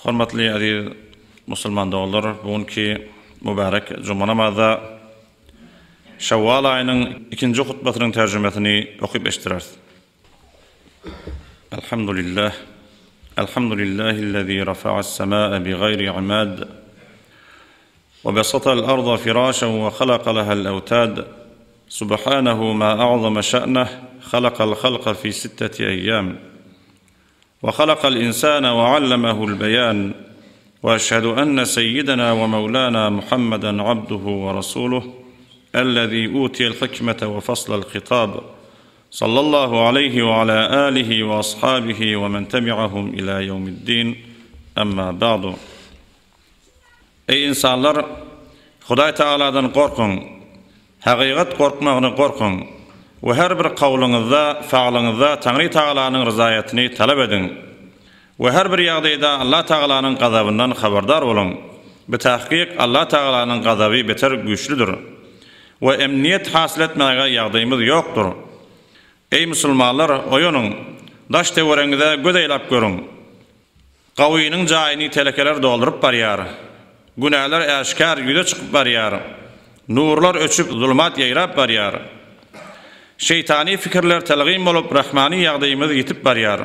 Hormatly aziz musulman do'stlar, bugünkü mübarek cuma namazda Şawwal ayının 2-nji hutbatynyň terjümesini okyp eşdireriz. Elhamdülillah. Elhamdülillahi'llezî rafa'as semâ'a bighayri 'imâd ve basata'l arda firâşan ve khalaqa laha'l awtâd. Subhanahu ma a'zama şa'nehu, khalaqal khalqa fi 6 eyyâm. وخلق الإنسان وعلمه البيان وأشهد أن سيدنا ومولانا محمدا عبده ورسوله الذي أوتي الحكمة وفصل الخطاب صلى الله عليه وعلى آله وأصحابه ومن تبعهم إلى يوم الدين أما بعد. Ey insanlar, Hudaý Taala'dan korkun, haqiqat korkmağını korkun. Ve her bir kavlınızda, faalınızda Tanrı Taala'nın rızayetini talep edin. Ve her bir ýagdaýda Allah Taala'nın gazabından habardar olun. Bitahqiq Allah Taala'nın gazabı beter güçlüdür. Ve emniyet hasil etmäge ýagdaýymyz ýokdur. Ey musulmanlar, oýanyň, daş tewereňizde göz eýlap görüň. Gawynyň jaýyny telekeler doldurup barýar. Günahlar äşkar ýüze çykyp barýar. Nurlar öçüp zulmat ýaýrap barýar. Şeytani fikirler telgim olup rahmani ýagdaýymyz ýitip barýar.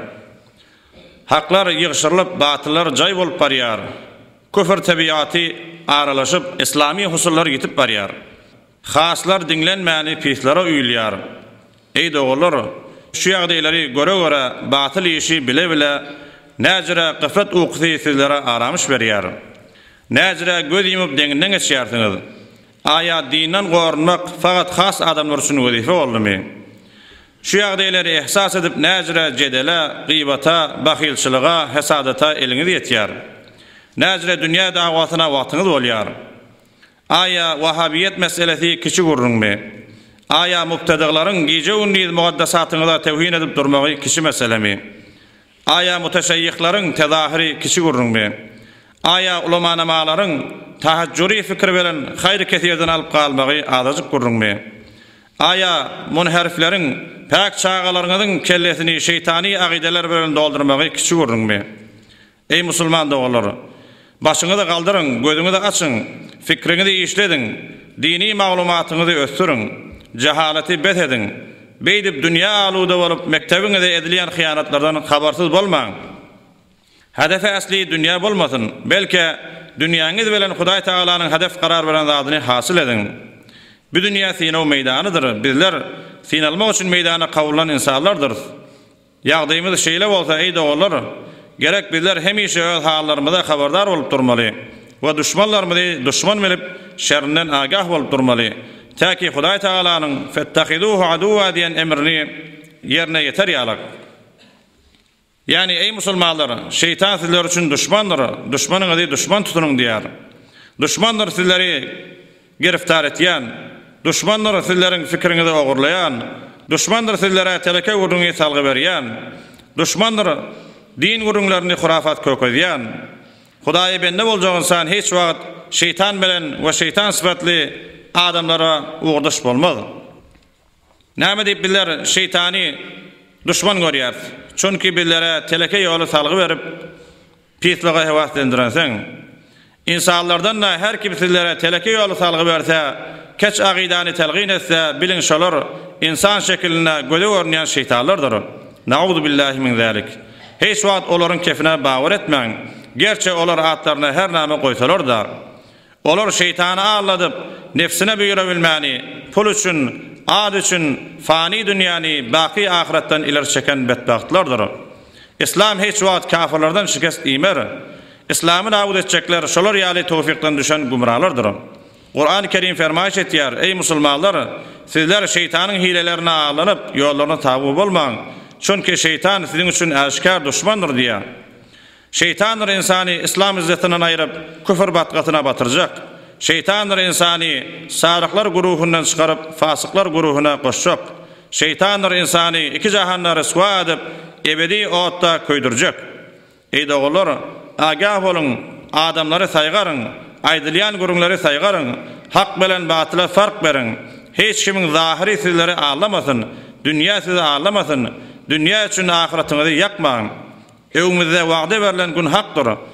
Haklar ýygyşyrylyp batyllar jaý bolup barýar. Köfür tabiaty aralaşyp islami husullar ýitip barýar. Haslar dinlenmäni pislere üýlýär. Ey doglar, şu ýagdaýlary göre batyl işi bile näjire gaflet uqsy sizlere aramış berýär. Näjire göz ýumyp deňinden geçýärsiňiz. Aya dinden gorunmak fakat has adamlar üçün wezife boldymy? Şu ýagdaýlary ihsas edip näjire jedele, gybata, bahylçylyga, hesadata eliňiz ýetýär. Näjire dünýä dawatyna wagtyňyz bolýar. Aya Wahhabiyet meselesi kiçi gurrunmy? Aya mubtadalaryň gije ünniz mugaddasatyňyza tewhin edip durmagy kiçi meselemi? Aya mutaşayyihlaryň tezahiri kiçi gurrunmy? Aya ulamanamalaryň tahajjuri fikir beren hayr kesirden alıp kalmagy azazyk gurrunmy? Aya munharifleriň pak çağalarynyň kellesini şeytani aqideler bilen doldurmagy kiçi gurrunmy? Ey musulman doglar, başyňyzy galdyryň, gözüňizi açyň, fikriňizi işledin, dini maglumatyňyzy ösdüriň, jahalati betedin. Beýdip dünýä aluda bolup mektebiňizde edilýän hyýanatlardan habarsyz bolmaň. Hedefe asli dünýä bolmasyn, belki dünýäňiz bilen Hudaý Taala'nın hedef karar veren zadyny hasyl edin. Bu dünýä sinaw meýdanydyr. Bizler sinalmak üçin meýdana kawulan insanlardyr. Ýagdaýymyz şeýle bolsa ey doglar, gerek bizler hemişe öz hallarymyza habardar bolup durmaly we düşmanlarymyzy düşman bilip şerrinden agah bolup durmaly. Täki Hudaý Taala'nın "Fettahiduhu aduwwa" diýen emrini ýerine ýeterýärlik. Yani ey musulmanlar, şeytan sizler üçün düşmandır. Düşmanıňyzy düşman tutunyň diýär. Düşmanlar sizleri giriftar etýän, düşmanlar sizleriň fikriňizi ogurlaýan, düşmanlar sizlere teleke gurrungy salgy berýän, düşmanlar din gurrunlaryny hurafat kökezýän. Hudaý bende boljagyň san hiç wagt şeytan bilen we şeytan sypatly adamlara ugdaş bolmaz. Näme diýip bizler şeytani düşman görýär? Çünkü bizlere teleke ýoly salgy berip pislige hewaslendirenseň, insanlardan da her kim sizlere teleke ýoly salgy berse, keç aqidany telgin etse, bilin şolar insan şekline göze görnýän şeytanlardyr. Nauzu billahi min zalik. Hiç wagt olaryň kefine bawer etmeň. Gerçi olar atlaryna her näme goýsalar da, olar şeytany alladyp nefsine büýüre bilmäni, pul üçin, ad üçün fani dünýäni baqi ahiretden iler çeken bedbahtlardyr. İslam hiç wagt kafirlerden şikest iýmer. İslamı nabud etjekler şolar ýaly tawfikden düşen gumralardyr. Qur'an-ı Kerim fermaýş etýär: "Ey musulmanlar, sizler şeytanyň hilelerini alanyp ýollaryna tabi bolmaň. Çünkü şeytan siziň üçin äşkar düşmandyr" diýär. Şeytanlar insany İslam izzetinden aýryp küfür batgatyna batyrjak. Şeytanlar insani sarıklar guruhundan çıkarıp fasıklar guruhuna koşacak. Şeytanlar insani iki jahanna rısva edip ebedi otta köydürjek. Ey doglar, agah bolun, adamları saýgaryn, aýdylýan gurunlary saýgaryn, hak bilen batyla fark berin. Hiç kimin zahiri sizleri ağlamasın, dünýä sizi ağlamasın. Dünýä üçin ahiretiňizi ýakmaň. Öwümizde wagda berilen gün hakdyr.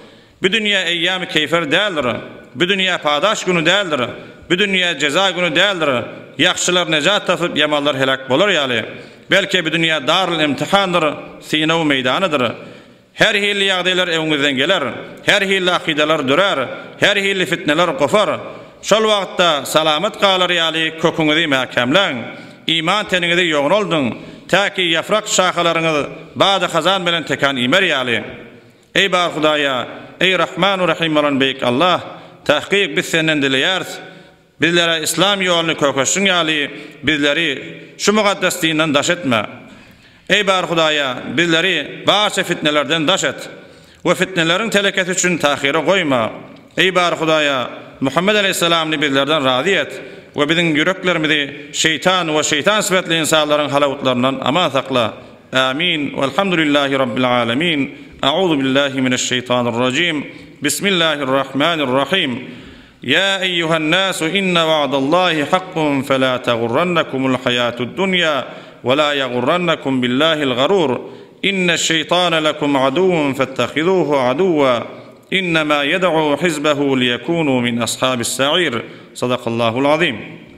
Bu dünya eyyam-ı keyfer değildir. Bu dünya padaş günü değildir. Bu dünya ceza günü değildir. Yaxşılar necat tapıp yamanlar helak bolar ýaly. Belki bu dünya darul imtihandır, sinaw meydanıdır. Her hilli ýagdaýlar ewiňizden geler, her hilli akidalar dürer, her hilli fitneler gofar. Şol wagtda salamat galar ýaly köküňizi mähkemläň, iman teniňizi ýoňraldyň, täki ýafrak şahalaryňyz bada hazan bilen tekan imer ýaly. Ey bar Hudaýa, ey Rahmanur Rahim olan beýik Allah, tahqiq biz senden dileýäris. Bizlere İslam ýoluny kökeşiň ýaly, bizleri şu mukaddes dinden daş etme. Ey bar Hudaýa, bizleri barça fitnelerden daş et. Ve fitneleriň teleketi üçin tahira goýma. Ey bar Hudaýa, Muhammed aleyhissalamy bizlerden razı et ve bizim yüreklerimizi şeytan ve şeytan sıfatly insanlaryň halawatlarynyň aman sakla. Amin. Velhamdülillahi rabbil alamin. A'udhu billahi mineşşeytanirracim. Bismillahirrahmanirrahim. Ya eyyuhan nasu inna va'dallahi haqqun fela taghurrannakumul hayatud dunya ve la yaghurrannakum billahil gharur. İnneş-şeytane lekum aduwwun fattakhizuhu aduwwa. إنما يدعو حزبه ليكونوا من أصحاب السعير. صدق الله العظيم.